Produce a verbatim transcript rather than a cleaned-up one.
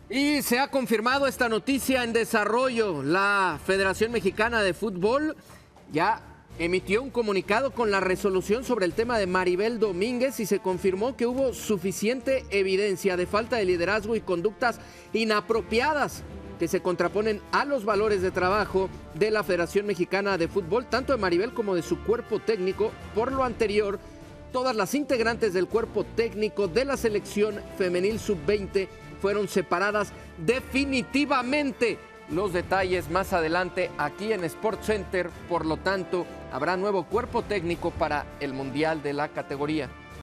Y se ha confirmado esta noticia en desarrollo. La Federación Mexicana de Fútbol ya emitió un comunicado con la resolución sobre el tema de Maribel Domínguez y se confirmó que hubo suficiente evidencia de falta de liderazgo y conductas inapropiadas que se contraponen a los valores de trabajo de la Federación Mexicana de Fútbol, tanto de Maribel como de su cuerpo técnico. Por lo anterior, todas las integrantes del cuerpo técnico de la selección femenil sub veinte fueron separadas definitivamente. Los detalles más adelante aquí en SportsCenter. Por lo tanto, habrá nuevo cuerpo técnico para el Mundial de la categoría.